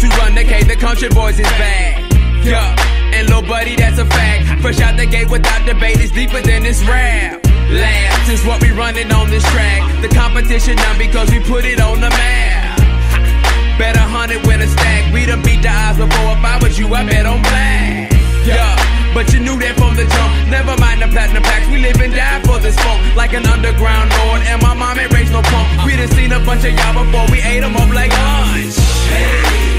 you run the K, the country boys is back. Yeah, and Lil Buddy, that's a fact. Fresh out the gate without debate, it's deeper than this rap. Laughs is what we running on this track. The competition done because we put it on the map. Bet 100 win a stack. We done beat the odds before. If I was you, I bet on black. Yeah, but you knew that from the jump. Never mind the platinum packs. We live and die for this funk, like an underground lord. And my mom ain't raised no punk. We done seen a bunch of y'all before. We ate them up like lunch. Hey.